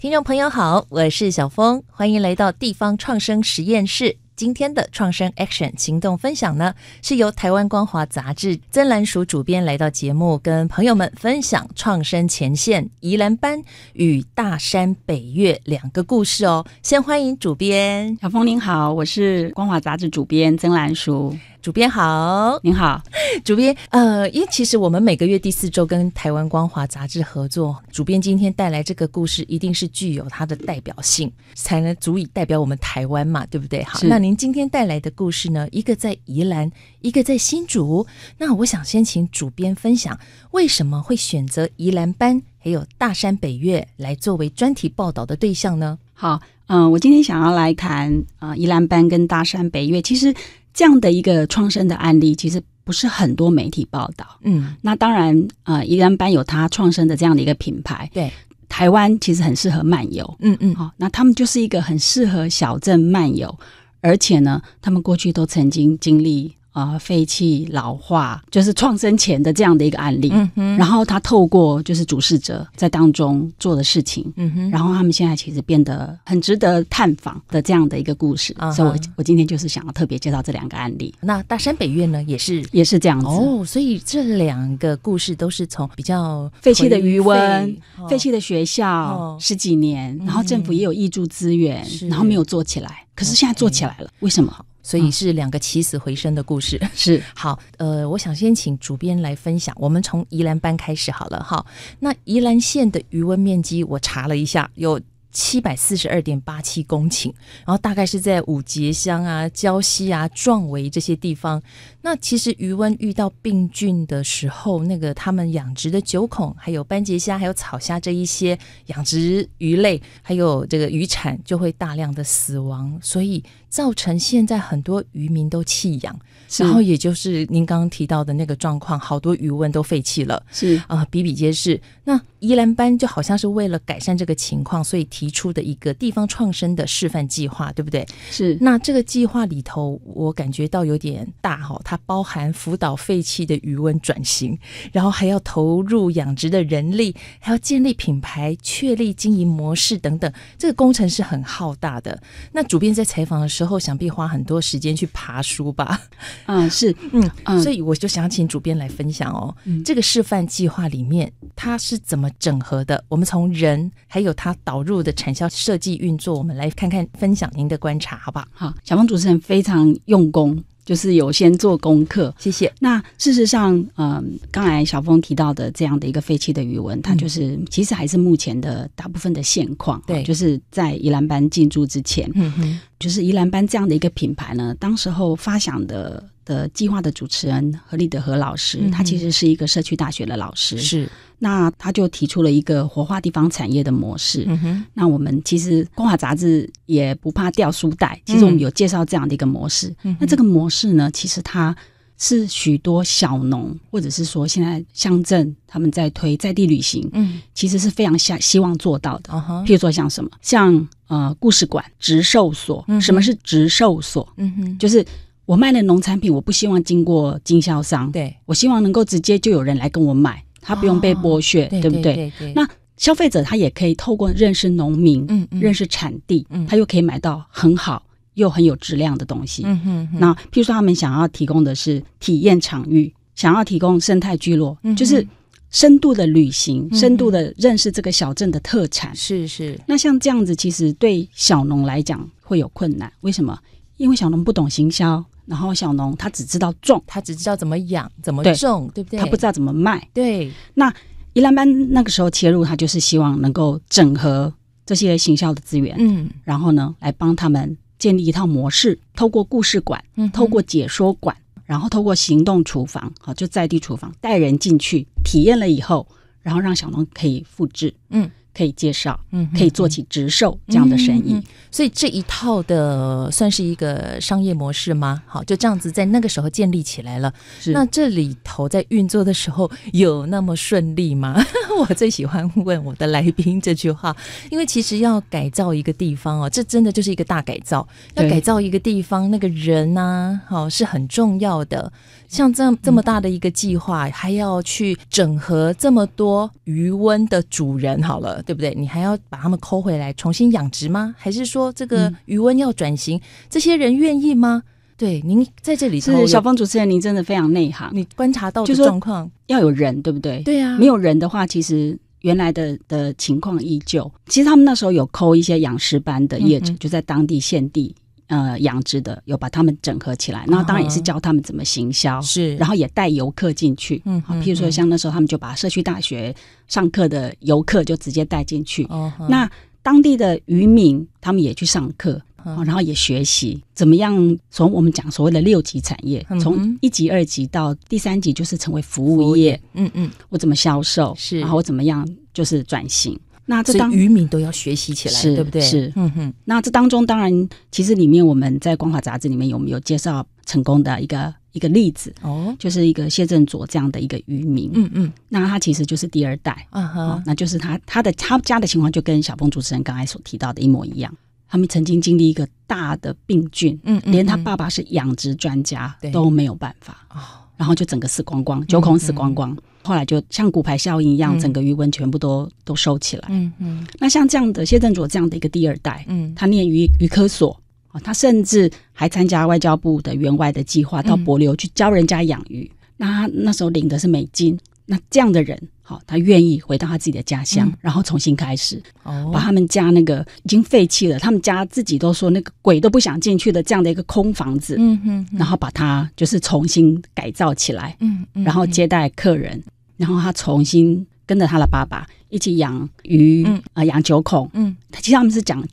听众朋友好，我是小峰，欢迎来到地方创生实验室。今天的创生 Action 行动分享呢，是由台湾光华杂志曾兰淑主编来到节目，跟朋友们分享创生前线宜兰班与大山北月两个故事哦。先欢迎主编。 小峰您好，我是光华杂志主编曾兰淑。 主编好。您好。主编因为其实我们每个月第4周跟台湾光华杂志合作，主编今天带来这个故事一定是具有它的代表性，才能足以代表我们台湾嘛，对不对？好，那您今天带来的故事呢，一个在宜兰，一个在新竹，那我想先请主编分享为什么会选择宜兰班还有大山北月来作为专题报道的对象呢？ 好，我今天想要来谈宜兰班跟大山北月，其实这样的一个创生的案例其实不是很多媒体报道。那当然宜兰班有它创生的这样的一个品牌，对，台湾其实很适合漫游，那他们就是一个很适合小镇漫游，而且呢他们过去都曾经经历废弃老化，就是创生前的这样的一个案例，然后他透过就是主事者在当中做的事情，然后他们现在其实变得很值得探访的这样的一个故事，所以我今天就是想要特别介绍这两个案例。那大山北月呢也是这样子所以这两个故事都是从比较废弃的渔塭、废弃的学校10几年，然后政府也有挹注资源，然后没有做起来，可是现在做起来了，为什么？ 所以是两个起死回生的故事。 是。 好，我想先请主编来分享，我们从宜兰班开始好了。好，那宜兰县的渔塭面积我查了一下，有742.87公顷，然后大概是在五节乡啊、礁溪啊、壮围这些地方。那其实渔塭遇到病菌的时候，那个他们养殖的九孔还有斑节虾还有草虾这一些养殖鱼类还有这个渔产就会大量的死亡，所以造成现在很多渔民都弃养，然后也就是您刚刚提到的那个状况，好多渔塭都废弃了，是比比皆是。那宜兰班就好像是为了改善这个情况，所以提出的一个地方创生的示范计划，对不对？是。那这个计划里头我感觉到有点大，它包含辅导废弃的渔塭转型，然后还要投入养殖的人力，还要建立品牌，确立经营模式等等，这个工程是很浩大的。那主编在采访的时候想必花很多时间去爬书吧？是。所以我就想请主编来分享这个示范计划里面它是怎么整合的，我们从人还有它导入的产销设计运作，我们来看看分享您的观察好不好？ 好，小峰主持人非常用功，就是有先做功课， 谢谢。 那事实上刚才小峰提到的这样的一个废弃的渔塭，它就是其实还是目前的大部分的现况，对，就是在宜兰班进驻之前，就是宜兰班这样的一个品牌呢，当时候发想的计划的主持人何立德何老师，他其实是一个社区大学的老师，是。那他就提出了一个活化地方产业的模式，那我们其实光华杂志也不怕掉书袋，其实我们有介绍这样的一个模式，那这个模式呢，其实它是许多小农或者是说现在乡镇他们在推在地旅行，其实是非常希望做到的，譬如说像什么，像故事馆、植兽所。什么是植兽所？就是我卖的农产品我不希望经过经销商，对，我希望能够直接就有人来跟我买，他不用被剥削，对不对？那消费者他也可以透过认识农民，认识产地，他又可以买到很好又很有质量的东西。那譬如说他们想要提供的是体验场域，想要提供生态聚落，就是深度的旅行，深度的认识这个小镇的特产。是。那像这样子其实对小农来讲会有困难，为什么？因为小农不懂行销，然后小农他只知道种，他只知道怎么养怎么种， 对不对？他不知道怎么卖。对。那宜兰班那个时候切入，他就是希望能够整合这些行销的资源，然后呢来帮他们建立一套模式，透过故事馆，透过解说馆，然后透过行动厨房，就在地厨房带人进去体验了以后，然后让小农可以复制，可以介绍，可以做起直售这样的生意。 所以这一套的算是一个商业模式吗？好，就这样子在那个时候建立起来了。那这里头在运作的时候有那么顺利吗？我最喜欢问我的来宾这句话，因为其实要改造一个地方这真的就是一个大改造。要改造一个地方，那个人啊是很重要的。像这么大的一个计划，还要去整合这么多渔塭的主人好了， 对不对？你还要把他们抠回来重新养殖吗？还是说这个渔塭要转型，这些人愿意吗？对，您在这里头是小峰主持人，您真的非常内行， 你观察到的状况， 要有人，对不对？ 对啊， 没有人的话，其实原来的情况依旧。其实他们那时候有抠一些养殖班的业者，就在当地现地养殖的，有把他们整合起来，然后当然也是教他们怎么行销， 是， 然后也带游客进去，譬如说像那时候他们就把社区大学上课的游客就直接带进去，那当地的渔民他们也去上课。然后也学习怎么样从我们讲所谓的6级产业，从1级2级到第3级就是成为服务业，我怎么销售，是，然后我怎么样就是转型。那这所以渔民都要学习起来，对不对？ 是，那这当中当然其实里面我们在光华杂志里面有介绍成功的一个例子，就是一个谢振佐这样的一个渔民，那他其实就是第2代，那就是他家的情况就跟小峰主持人刚才所提到的一模一样。他们曾经经历一个大的病菌，连他爸爸是养殖专家都没有办法，然后就整个死光光，9孔死光光，后来就像骨牌效应一样，整个渔塭全部都收起来。那像这样的谢振佐这样的一个第2代，他念渔科所，他甚至还参加外交部的援外的计划，到帛琉去教人家养鱼。那他那时候领的是美金。那这样的人，他愿意回到他自己的家乡，然后重新开始，把他们家那个已经废弃了，他们家自己都说那个鬼都不想进去的这样的一个空房子，然后把它就是重新改造起来，然后接待客人，然后他重新跟着他的爸爸一起养鱼，养9孔，其实他们是养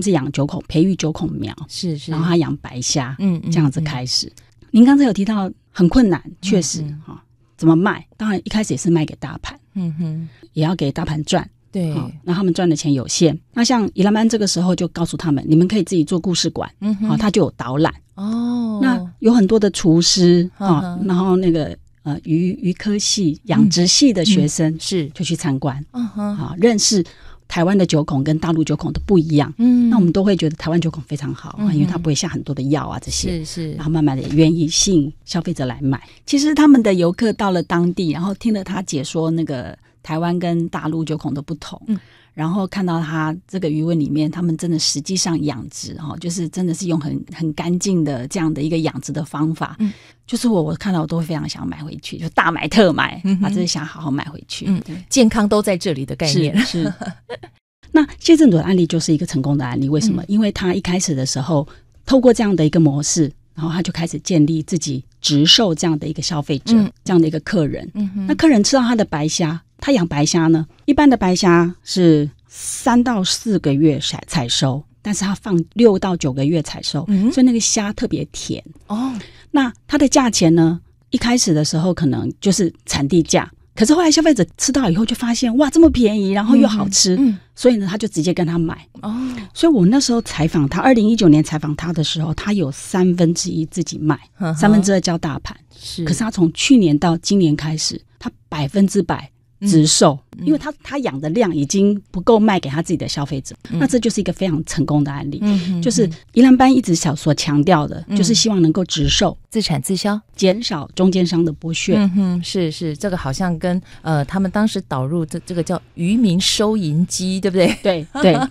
9孔，培育9孔苗，是，然后他养白虾，这样子开始。您刚才有提到很困难，确实怎么卖？当然一开始也是卖给大盘，也要给大盘赚，对，然后他们赚的钱有限。那像宜兰班这个时候就告诉他们，你们可以自己做故事馆，他就有导览，那有很多的厨师，然后那个渔科系、养殖系的学生，是就去参观，认识台湾的9孔跟大陆9孔都不一样，那我们都会觉得台湾9孔非常好，因为它不会下很多的药啊这些，是，然后慢慢的也愿意吸引消费者来买。其实他们的游客到了当地，然后听了他解说那个台湾跟大陆9孔的不同，然后看到他这个渔塭里面他们真的实际上养殖，就是真的是用很干净的这样的一个养殖的方法，就是我看到我都会非常想买回去，就大买特买，把这些虾好好买回去， 健康都在这里的概念是那谢振佐的案例就是一个成功的案例，为什么？因为他一开始的时候透过这样的一个模式，然后他就开始建立自己直售这样的一个消费者，这样的一个客人，那客人吃到他的白虾，他养白虾呢，一般的白虾是3到4个月采收，但是他放6到9个月采收，所以那个虾特别甜那它的价钱呢，一开始的时候可能就是产地价，可是后来消费者吃到以后就发现哇这么便宜，然后又好吃，所以呢他就直接跟他买所以我那时候采访他2019年采访他的时候，他有1/3自己卖，2/3交大盘，可是他从去年到今年开始，他100%直售，因为他养的量已经不够卖给他自己的消费者，那这就是一个非常成功的案例，就是宜兰班一直所强调的，就是希望能够直售， 自产自销， 减少中间商的剥削。 是，这个好像跟他们当时导入这个叫渔民收银机，对不对？ 对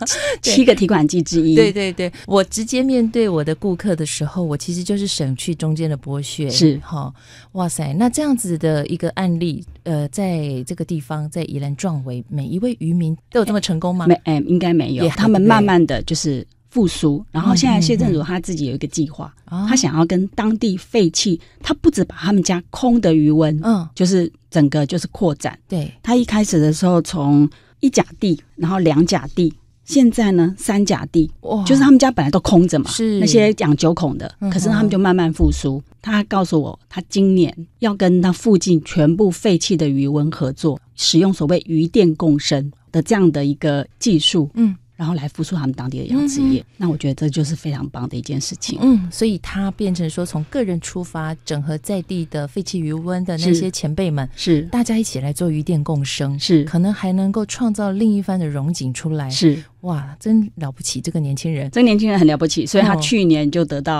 7个提款机之一。 对，我直接面对我的顾客的时候，我其实就是省去中间的剥削。是哇塞，那这样子的一个案例，在这个地方，在宜兰壮围，每一位渔民都有这么成功吗？ 应该没有，他们慢慢的就是复苏，然后现在谢振佐他自己有一个计划，他想要跟当地废弃，他不止把他们家空的渔塭，就是整个就是扩展。对，他一开始的时候从1甲地，然后2甲地，现在呢3甲地，就是他们家本来都空着嘛，是那些养9孔的，可是他们就慢慢复苏。他告诉我，他今年要跟他附近全部废弃的渔塭合作，使用所谓渔电共生的这样的一个技术，然后来复苏他们当地的养殖业。那我觉得这就是非常棒的一件事情。 所以它变成说从个人出发，整合在地的废弃渔塭的那些前辈们，是大家一起来做渔电共生，是可能还能够创造另一番的荣景出来。是哇，真了不起，这个年轻人， 这个年轻人很了不起，所以他去年就得到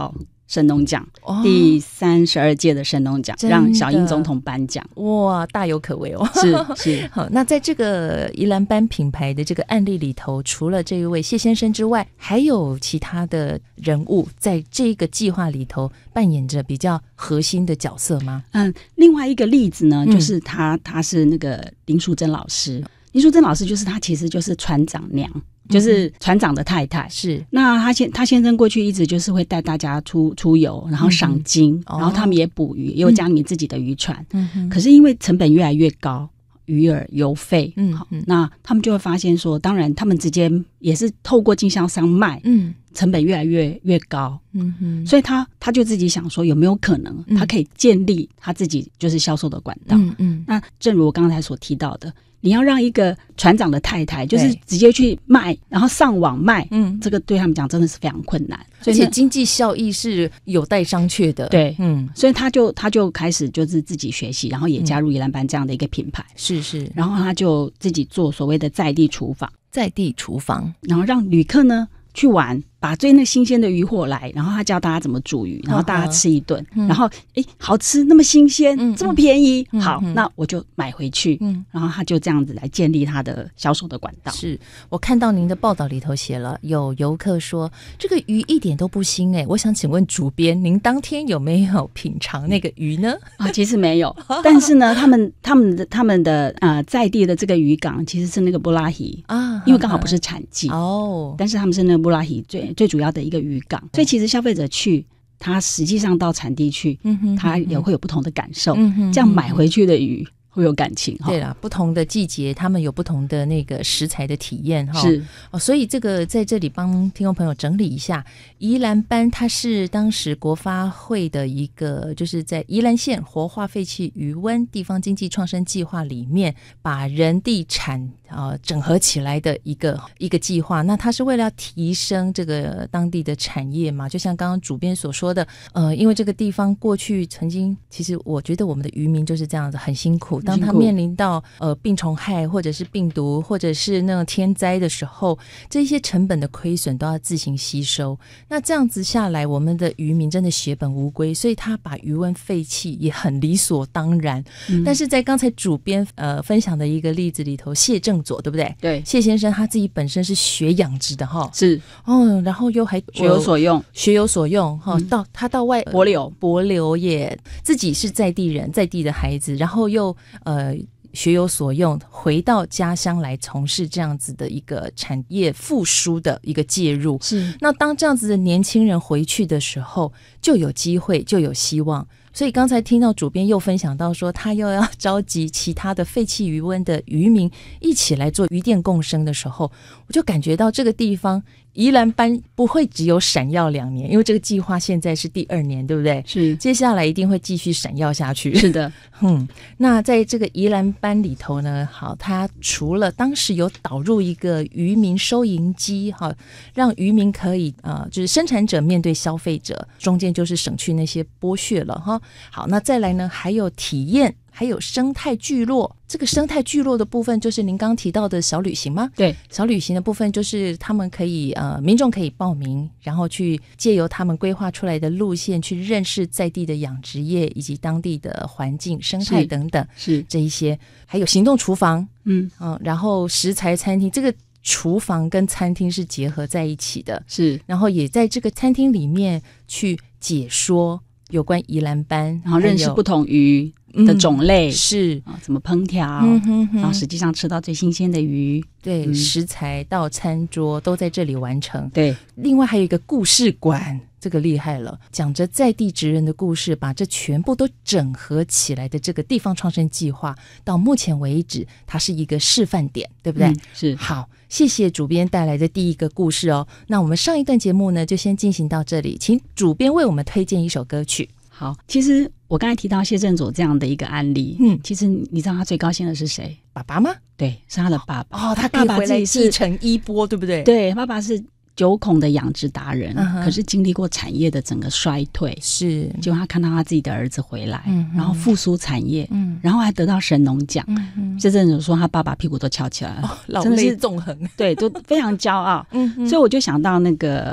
神农奖，第32届的神农奖，让小英总统颁奖。 哇，大有可为哦。 是好，那在这个宜兰班品牌的这个案例里头，除了这一位谢先生之外，还有其他的人物在这个计划里头扮演着比较核心的角色吗？ 另外一个例子呢，就是他是那个林淑珍老师。林淑珍老师就是他其实就是船长娘，就是船长的太太。是，那他先生过去一直就是会带大家出游，然后赏鲸，然后他们也捕鱼，也有家里面自己的渔船。可是因为成本越来越高，鱼饵油费，好，那他们就会发现说，当然他们之间也是透过经销商卖，成本越来越高，所以他就自己想说，有没有可能他可以建立他自己就是销售的管道？那正如我刚才所提到的，你要让一个船长的太太就是直接去卖，然后上网卖，这个对他们讲真的是非常困难， 而且经济效益是有待商榷的。 对，所以他就开始就是自己学习，然后也加入宜兰班这样的一个品牌，是，然后他就自己做所谓的在地厨房，然后让旅客呢去玩，把最那新鲜的渔获来，然后他教大家怎么煮鱼，然后大家吃一顿，然后好吃，那么新鲜，这么便宜，好，那我就买回去，然后他就这样子来建立他的销售的管道。 是，我看到您的报道里头写了，有游客说这个鱼一点都不腥我想请问主编，您当天有没有品尝那个鱼呢？ 其实没有，但是呢，他们的在地的这个渔港其实是那个布拉希啊，因为刚好不是产季哦，但是他们是那个布拉希最主要的一个渔港，所以其实消费者去，他实际上到产地去，他也会有不同的感受，这样买回去的鱼会有感情。 对啦，不同的季节他们有不同的那个食材的体验。 是所以这个在这里帮听众朋友整理一下，宜兰班它是当时国发会的一个，就是在宜兰县活化废弃渔塭地方经济创生计划里面，把人地产整合起来的一个计划。那它是为了要提升这个当地的产业嘛，就像刚刚主编所说的，因为这个地方过去曾经，其实我觉得我们的渔民就是这样子，很辛苦，当他面临到病虫害或者是病毒或者是那种天灾的时候，这些成本的亏损都要自行吸收。那这样子下来，我们的渔民真的血本无归，所以他把渔塭废弃也很理所当然。但是在刚才主编分享的一个例子里头，谢正佐对不对？ 对， 谢先生他自己本身是学养殖的哈， 是然后又还学有所用哈，到外帛琉也自己是在地人，在地的孩子，然后又学有所用，回到家乡来从事这样子的一个产业复苏的一个介入。是，那当这样子的年轻人回去的时候，就有机会，就有希望。所以刚才听到主编又分享到说，他又要召集其他的废弃渔塭的渔民一起来做渔电共生的时候，我就感觉到这个地方宜兰班不会只有闪耀2年，因为这个计划现在是第2年，对不对？是，接下来一定会继续闪耀下去。 是的， 那在这个宜兰班里头呢，好，它除了当时有导入一个渔民收银机，好，让渔民可以就是生产者面对消费者，中间就是省去那些剥削了哈。好，那再来呢，还有体验，还有生态聚落。这个生态聚落的部分就是您刚提到的小旅行吗？对，小旅行的部分就是他们可以民众可以报名，然后去借由他们规划出来的路线去认识在地的养殖业以及当地的环境生态等等，是这一些，还有行动厨房，然后食材餐厅，这个厨房跟餐厅是结合在一起的，是，然后也在这个餐厅里面去解说有关宜兰班， 然后认识不同鱼的种类，是怎么烹调，然后实际上吃到最新鲜的鱼， 对，食材到餐桌都在这里完成。对，另外还有一个故事馆，这个厉害了，讲着在地职人的故事，把这全部都整合起来的这个地方创生计划，到目前为止它是一个示范点，对不对？是。好，谢谢主编带来的第一个故事哦。那我们上一段节目呢就先进行到这里，请主编为我们推荐一首歌曲。 好，其实我刚才提到谢正佐这样的一个案例，其实你知道他最高兴的是谁？ 爸爸吗？ 对，是他的爸爸。 他可以回来继承衣钵，对不对？ 对，爸爸是9孔的养殖达人，可是经历过产业的整个衰退，是，结果他看到他自己的儿子回来，然后复苏产业，然后还得到神农奖，谢正佐说他爸爸屁股都翘起来了， 老泪纵横， 对，都非常骄傲。所以我就想到那个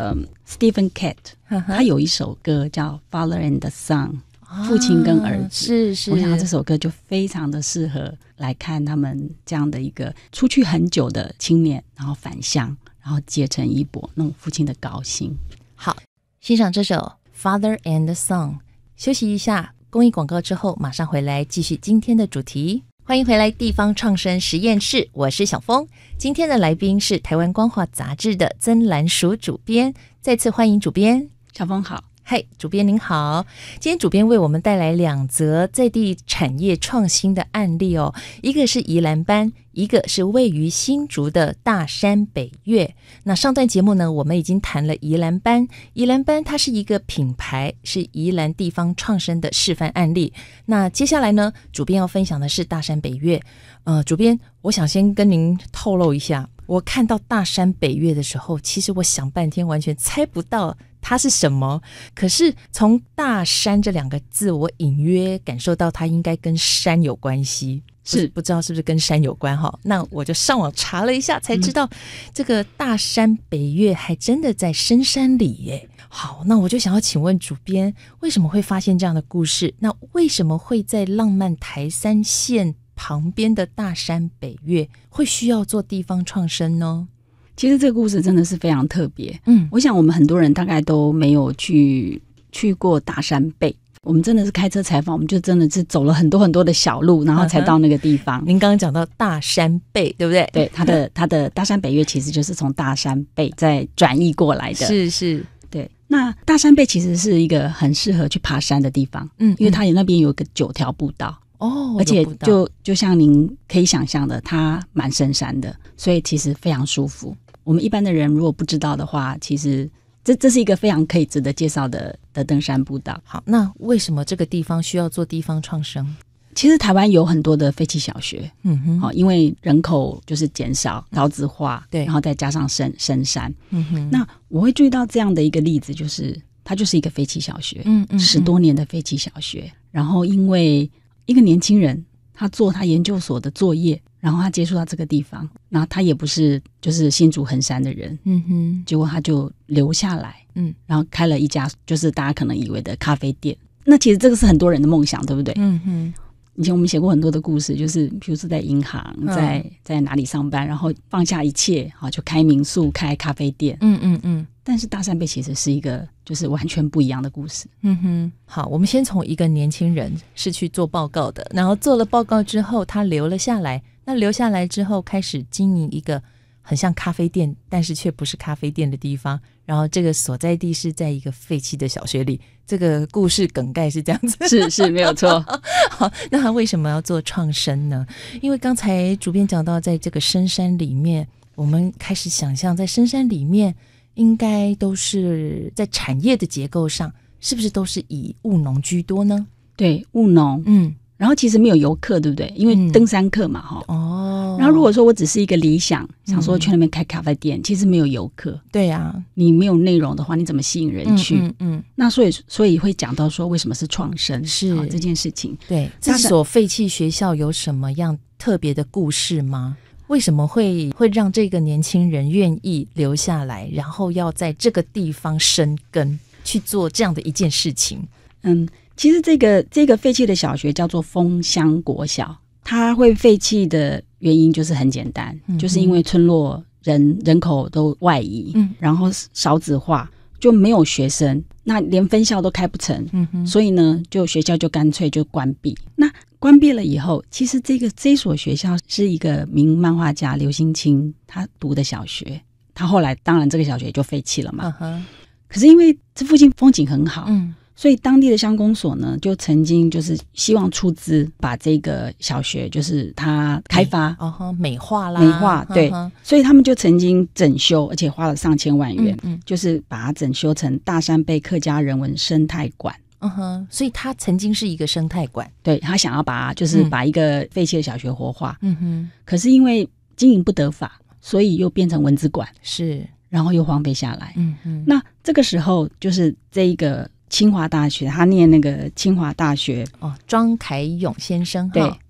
Stephen Cat， 他有一首歌叫 Father and Son， 父亲跟儿子， 是， 我想到这首歌就非常的适合来看他们这样的一个出去很久的青年，然后返乡，然后结成一波那种父亲的高兴。 好，欣赏这首 Father and Son， 休息一下，公益广告之后马上回来继续今天的主题。欢迎回来地方创生实验室，我是小峰。今天的来宾是台湾光华杂志的曾兰淑主编，再次欢迎主编。 小峰好。 嗨，主编您好。今天主编为我们带来2则在地产业创新的案例哦，一个是宜兰班，一个是位于新竹的大山北月。那上段节目呢，我们已经谈了宜兰班，宜兰班它是一个品牌，是宜兰地方创生的示范案例。那接下来呢，主编要分享的是大山北月。主编，我想先跟您透露一下，我看到大山北月的时候，其实我想半天完全猜不到它是什么，可是从大山这2个字，我隐约感受到它应该跟山有关系，是不知道是不是跟山有关哈？那我就上网查了一下，才知道这个大山北月还真的在深山里耶。好，那我就想要请问主编，为什么会发现这样的故事？那为什么会在浪漫台3线旁边的大山北月会需要做地方创生呢？ 其实这个故事真的是非常特别，我想我们很多人大概都没有去过大山背，我们真的是开车采访，我们就真的是走了很多很多的小路，然后才到那个地方。 您刚刚讲到大山背，对不对？ 对，它的大山北月其实就是从大山背再转译过来的， 是，对。 那大山背其实是一个很适合去爬山的地方，因为它那边有一个9条步道。而且就像您可以想象的，它蛮深山的，所以其实非常舒服。我们一般的人如果不知道的话，其实这是一个非常可以值得介绍的登山步道。 好，那为什么这个地方需要做地方创生？ 其实台湾有很多的废弃小学，因为人口就是减少、少子化，对，然后再加上深山，那我会注意到这样的一个例子，就是它就是一个废弃小学，10多年的废弃小学，然后因为一个年轻人他做他研究所的作业，然后他接触到这个地方，然后他也不是就是新竹横山的人，结果他就留下来，然后开了一家就是大家可能以为的咖啡店。那其实这个是很多人的梦想，对不对？以前我们写过很多的故事，就是比如说在银行，在哪里上班，然后放下一切，就开民宿、开咖啡店。但是大山背其实是一个就是完全不一样的故事。 好，我们先从一个年轻人是去做报告的，然后做了报告之后他留了下来，那留下来之后开始经营一个很像咖啡店但是却不是咖啡店的地方，然后这个所在地是在一个废弃的小学里，这个故事梗概是这样子。 是没有错。 好，那他为什么要做创生呢？因为刚才主编讲到在这个深山里面，我们开始想象在深山里面应该都是在产业的结构上是不是都是以务农居多呢？ 对，务农，然后其实没有游客，对不对？因为登山客嘛，然后如果说我只是一个理想，想说去那边开咖啡店，其实没有游客， 对啊， 你没有内容的话，你怎么吸引人去？那所以会讲到说为什么是创生是这件事情。 对，这所废弃学校有什么样特别的故事吗？为什么会让这个年轻人愿意留下来，然后要在这个地方生根去做这样的一件事情？ 其实这个废弃的小学叫做枫香国小，它会废弃的原因就是很简单，就是因为村落人口都外移，然后少子化，就没有学生，那连分校都开不成，所以呢，就学校就干脆就关闭。那关闭了以后，其实这所学校是一个名漫画家刘兴清他读的小学，他后来当然这个小学就废弃了嘛。可是因为这附近风景很好，所以当地的乡公所呢，就曾经就是希望出资把这个小学就是它开发美化啦， 美化，对，所以他们就曾经整修，而且花了上千万元，就是把它整修成大山背客家人文生态馆。 所以它曾经是一个生态馆， 对，他想要把一个废弃的小学活化，可是因为经营不得法，所以又变成文字馆， 是，然后又荒废下来。那这个时候就是这一个清华大学，他念那个清华大学庄凯勇先生， 对，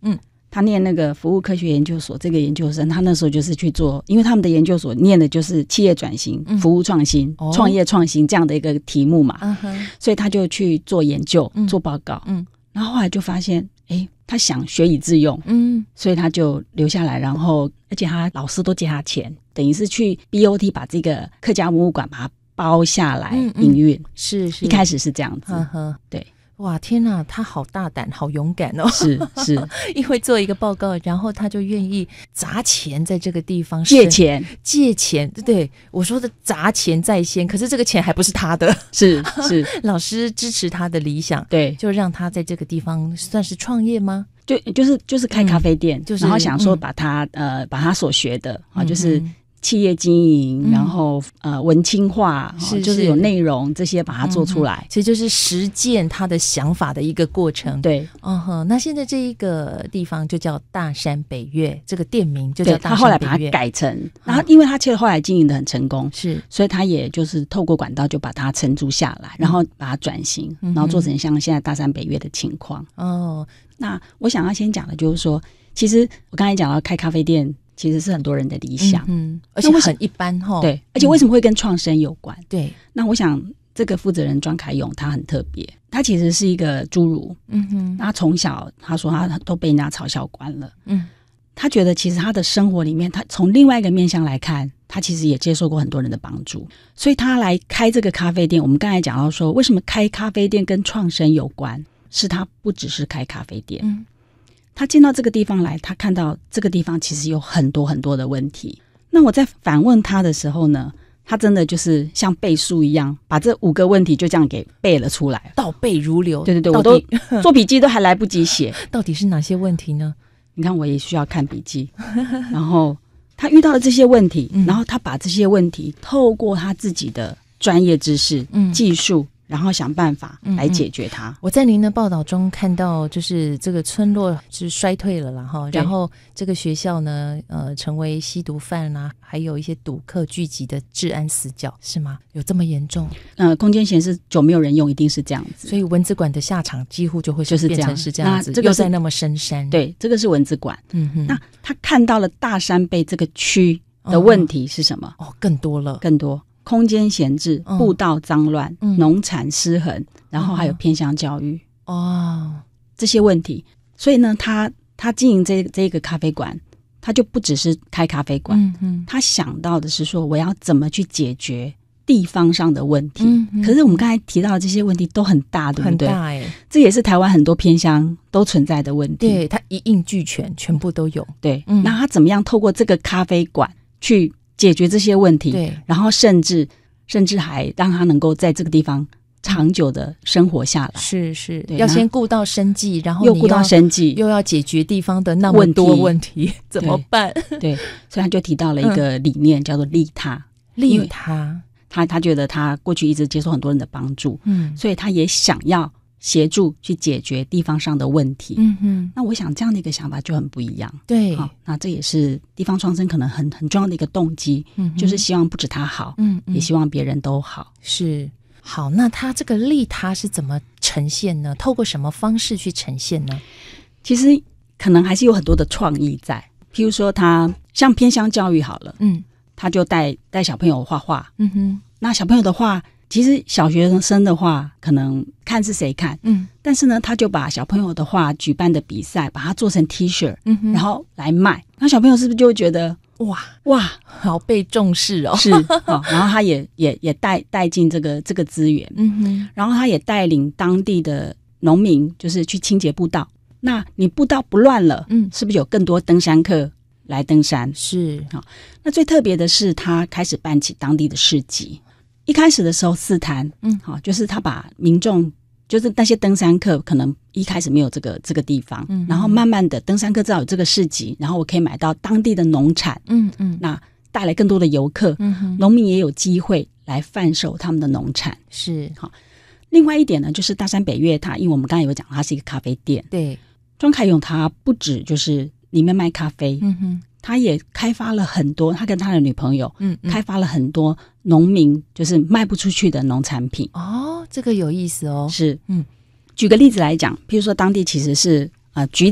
他念那个服务科学研究所，这个研究生他那时候就是去做，因为他们的研究所念的就是企业转型、服务创新、创业创新这样的一个题目嘛，所以他就去做研究、做报告，然后后来就发现他想学以致用，所以他就留下来，然后而且他老师都借他钱，等于是去 BOT 把这个客家文物馆把它包下来营运，是一开始是这样子，对。 哇，天哪，他好大胆，好勇敢哦！ 是， 因为做一个报告，然后他就愿意砸钱在这个地方借钱， 对，我说的砸钱在先，可是这个钱还不是他的， 是老师支持他的理想， 对， 就让他在这个地方算是创业吗？ 就是开咖啡店，然后想说把他所学的就是企业经营，然后文青化，就是有内容这些把它做出来， 其实就是实践他的想法的一个过程。 对， 那现在这一个地方就叫大山北月，这个店名就叫大山北月。 他后来把它改成，然后因为他其实后来经营的很成功， 是， 所以他也就是透过管道就把它承租下来，然后把它转型，然后做成像现在大山北月的情况。那我想要先讲的就是说，其实我刚才讲到开咖啡店其实是很多人的理想， 而且很一般对，而且为什么会跟创生有关？ 对， 那我想这个负责人庄凯勇他很特别，他其实是一个侏儒，他从小他说他都被人家嘲笑惯了，他觉得其实他的生活里面，他从另外一个面向来看，他其实也接受过很多人的帮助，所以他来开这个咖啡店。我们刚才讲到说，为什么开咖啡店跟创生有关，是他不只是开咖啡店，他进到这个地方来，他看到这个地方其实有很多很多的问题。那我在反问他的时候呢，他真的就是像背书一样，把这5个问题就这样给背了出来， 倒背如流。 对，我都做笔记都还来不及写。 到底是哪些问题呢？ 你看，我也需要看笔记。然后他遇到了这些问题，然后他把这些问题透过他自己的专业知识、技术，然后想办法来解决它。 我在您的报道中看到，就是这个村落是衰退了啦哈，然后这个学校呢，成为吸毒犯啊，还有一些赌客聚集的治安死角，是吗？有这么严重？ 空间显示久没有人用，一定是这样子。 所以文资馆的下场几乎就会就是变成是这样子，又在那么深山。 对，这个是文资馆。那他看到了大山背这个区的问题是什么？ 更多了， 更多。空间闲置、步道脏乱、农产失衡，然后还有偏乡教育这些问题。所以呢，他经营这个咖啡馆，他就不只是开咖啡馆，他想到的是说，我要怎么去解决地方上的问题。可是我们刚才提到的这些问题都很大，对不对？ 很大这也是台湾很多偏乡都存在的问题。 对，他一应俱全，全部都有。 对，那他怎么样透过这个咖啡馆去解决这些问题，对，然后甚至还让他能够在这个地方长久的生活下来。 是，要先顾到生计，然后又顾到生计， 又要解决地方的那么多问题，怎么办？ 对，所以他就提到了一个理念，叫做利他。他觉得他过去一直接受很多人的帮助，所以他也想要协助去解决地方上的问题。那我想这样的一个想法就很不一样。 对， 那这也是地方创生可能很重要的一个动机，就是希望不止他好，也希望别人都好。 是，好，那他这个利他是怎么呈现呢？透过什么方式去呈现呢？ 其实可能还是有很多的创意在，譬如说他像偏乡教育好了，他就带小朋友画画，那小朋友的画，其实小学生的画可能看是谁看，但是呢，他就把小朋友的画举办的比赛，把它做成 T 恤，然后来卖，那小朋友是不是就会觉得哇， 好被重视哦？ 是，然后他也带进这个资源，然后他也带领当地的农民，就是去清洁步道。那你步道不乱了，是不是有更多登山客来登山？ 是， 那最特别的是，他开始办起当地的市集。一开始的时候4摊，就是他把民众，就是那些登山客，可能一开始没有这个地方，然后慢慢的登山客知道有这个市集，然后我可以买到当地的农产，那带来更多的游客，农民也有机会来贩售他们的农产。 是， 另外一点呢，就是大山北月它，因为我们刚才有讲，它是一个咖啡店， 对， 庄凯勇他不止就是里面卖咖啡，他也开发了很多，他跟他的女朋友开发了很多农民就是卖不出去的农产品。 这个有意思哦。 是，举个例子来讲，譬如说当地其实是橘子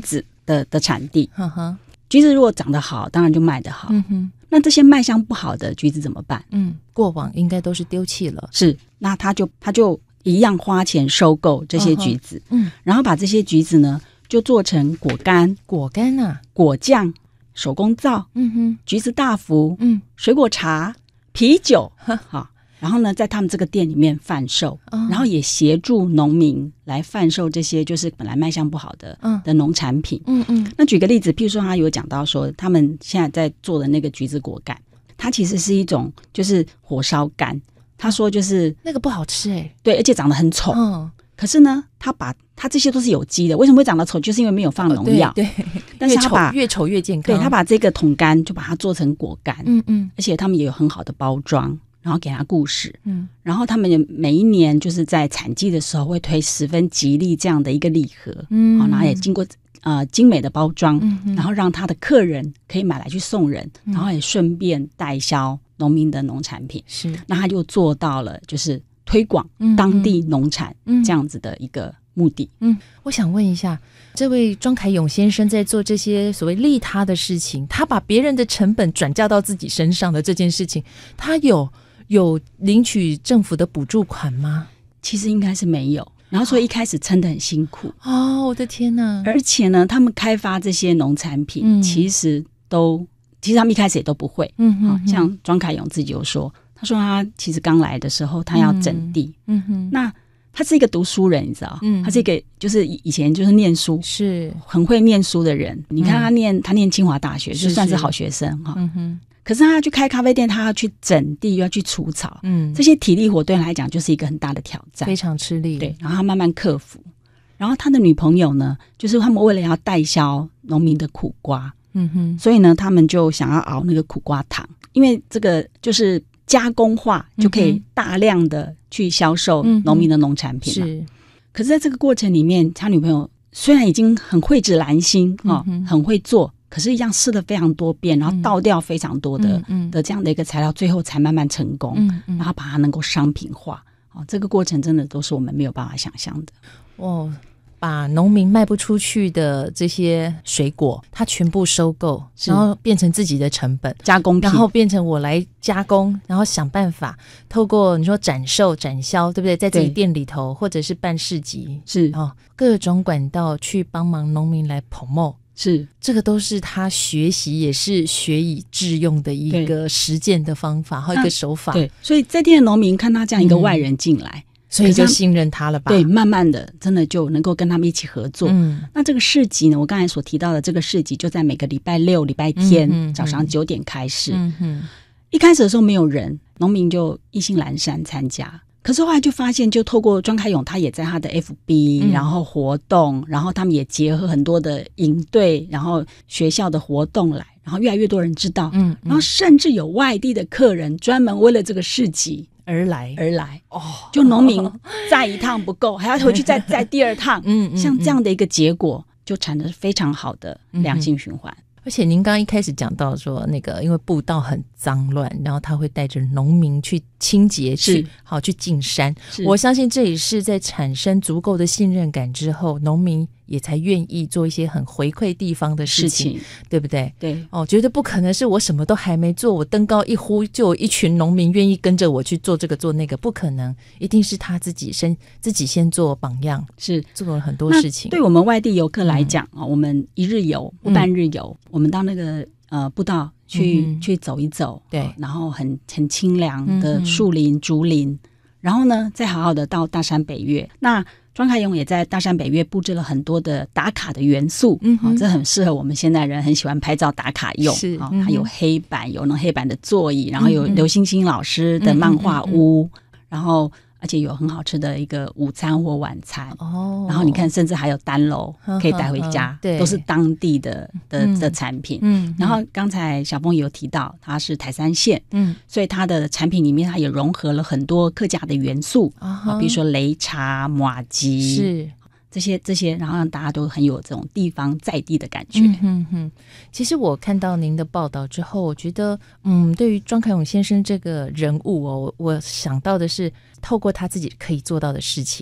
的产地。橘子如果长得好，当然就卖得好。那这些卖相不好的橘子怎么办？ 过往应该都是丢弃了。 是，那他就一样花钱收购这些橘子，然后把这些橘子呢就做成果干啊，果酱、手工皂，橘子大福，水果茶、啤酒，好。然后呢，在他们这个店里面贩售，然后也协助农民来贩售这些就是本来卖相不好的农产品。那举个例子，譬如说他有讲到说，他们现在在做的那个橘子果干，它其实是一种就是火烧干。他说就是那个不好吃对，而且长得很丑。可是呢，他这些都是有机的，为什么会长得丑？就是因为没有放农药。 对， 但是他越丑越健康。 对，他把这个桶干就把它做成果干。而且他们也有很好的包装。然后给他故事，然后他们每一年就是在产季的时候会推10分吉利这样的一个礼盒，然后也经过精美的包装，然后让他的客人可以买来去送人，然后也顺便代销农民的农产品。 是， 那他就做到了就是推广当地农产这样子的一个目的。 我想问一下，这位庄凯永先生在做这些所谓利他的事情，他把别人的成本转嫁到自己身上的这件事情，他有领取政府的补助款吗？ 其实应该是没有，然后所以一开始撑得很辛苦。 我的天哪！ 而且呢，他们开发这些农产品，其实他们一开始也都不会。像庄凯永自己有说，他说他其实刚来的时候，他要整地。那他是一个读书人，你知道，他是一个就是以前就是念书，是很会念书的人。你看他念清华大学，就算是好学生哈。可是他要去开咖啡店，他要去整地，又要去除草，这些体力活对他来讲就是一个很大的挑战， 非常吃力。 对，然后他慢慢克服。然后他的女朋友呢，就是他们为了要代销农民的苦瓜，所以呢，他们就想要熬那个苦瓜糖，因为这个就是加工化，就可以大量的去销售农民的农产品嘛。是，可是在这个过程里面，他女朋友虽然已经很蕙质兰心很会做。可是一样试了非常多遍，然后倒掉非常多的这样的一个材料，最后才慢慢成功，然后把它能够商品化。这个过程真的都是我们没有办法想象的。 把农民卖不出去的这些水果，它全部收购，然后变成自己的成本加工品， 然后变成我来加工，然后想办法透过你说展售展销，对不对？在自己店里头或者是办市集，是各种管道去帮忙农民来 promote。是，这个都是他学习也是学以致用的一个实践的方法和一个手法。 对，所以在地的农民看他这样一个外人进来， 所以就信任他了吧？ 对，慢慢的真的就能够跟他们一起合作。那这个市集呢，我刚才所提到的这个市集就在每个礼拜六、礼拜天早上9点开始。一开始的时候没有人，农民就意兴阑珊参加。可是后来就发现，就透过庄凯永，他也在他的 FB，然后活动，然后他们也结合很多的营队，然后学校的活动来，然后越来越多人知道，然后甚至有外地的客人专门为了这个市集而来，就农民再一趟不够，还要回去再第二趟，像这样的一个结果，就产生非常好的良性循环。 而且您刚刚一开始讲到说，那个因为步道很脏乱，然后他会带着农民去清洁，去净山。我相信这也是在产生足够的信任感之后，农民也才愿意做一些很回馈地方的事情，对不对？对，绝对不可能是我什么都还没做，我登高一呼就有一群农民愿意跟着我去做这个做那个，不可能，一定是他自己先做榜样，是做了很多事情。 对我们外地游客来讲，我们一日游不半日游，我们到那个步道去走一走，对，然后很清凉的树林竹林，然后呢再好好的到大山北月。那庄凯永也在大山北月布置了很多的打卡的元素，这很适合我们现代人很喜欢拍照打卡用。它有黑板，有那黑板的座椅，然后有刘星星老师的漫画屋，然后而且有很好吃的一个午餐或晚餐。然后你看甚至还有单楼可以带回家，都是当地的产品。然后刚才小峰有提到它是台三线，所以它的产品里面它也融合了很多客家的元素，比如说擂茶、麻糬，是这些，然后让大家都很有这种地方在地的感觉。 其实我看到您的报道之后，我觉得对于庄凯永先生这个人物我想到的是透过他自己可以做到的事情，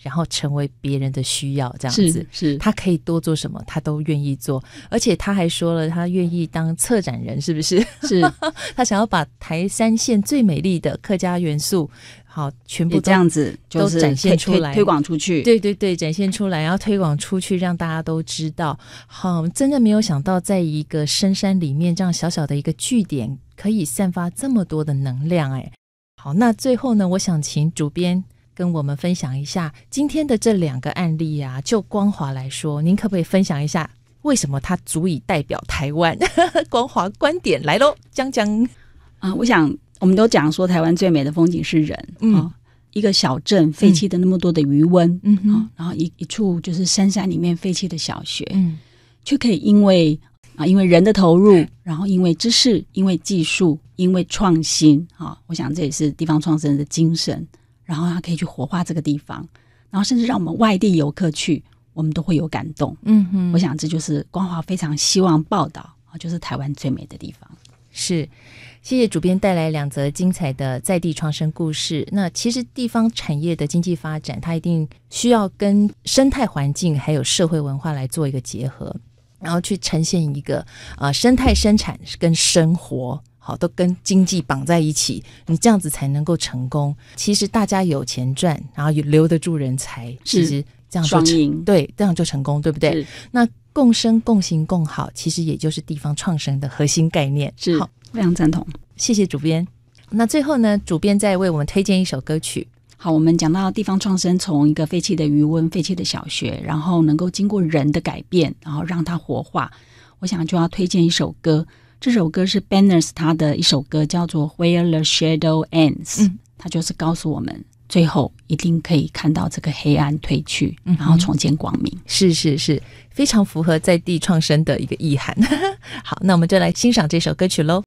然后成为别人的需要，这样子是他可以多做什么他都愿意做，而且他还说了他愿意当策展人，是不是？ 是他想要把台三线最美丽的客家元素好全部都这样子就是都展现出来， 推广出去。 对对对，展现出来，然后推广出去，让大家都知道。好，真的没有想到在一个深山里面这样小小的一个据点可以散发这么多的能量。好，那最后呢，我想请主编跟我们分享一下今天的这2个案例啊，就光华来说，您可不可以分享一下为什么它足以代表台湾？光华观点来咯，讲讲。 我想我们都讲说台湾最美的风景是人，一个小镇废弃的那么多的渔塭，然后一处就是深山里面废弃的小学，却可以因为人的投入，然后因为知识，因为技术，因为创新，我想这也是地方创生的精神，然后它可以去活化这个地方，然后甚至让我们外地游客去，我们都会有感动。我想这就是光华非常希望报道，就是台湾最美的地方。 是，谢谢主编带来2则精彩的在地创生故事。那其实地方产业的经济发展，它一定需要跟生态环境还有社会文化来做一个结合，然后去呈现一个生态生产跟生活好都跟经济绑在一起，你这样子才能够成功。其实大家有钱赚，然后留得住人才，其实这样就双赢， 对，这样就成功，对不对？那共生共行共好，其实也就是地方创生的核心概念。 是，好，非常赞同。 谢谢主编。那最后呢，主编再为我们推荐一首歌曲。 好，我们讲到地方创生，从一个废弃的渔塭、废弃的小学，然后能够经过人的改变，然后让它活化。我想就要推荐一首歌，这首歌是 Banners 他的一首歌，叫做 Where the Shadow Ends。它就是告诉我们，最后一定可以看到这个黑暗退去，然后重见光明。 是，非常符合在地创生的一个意涵。好，那我们就来欣赏这首歌曲咯。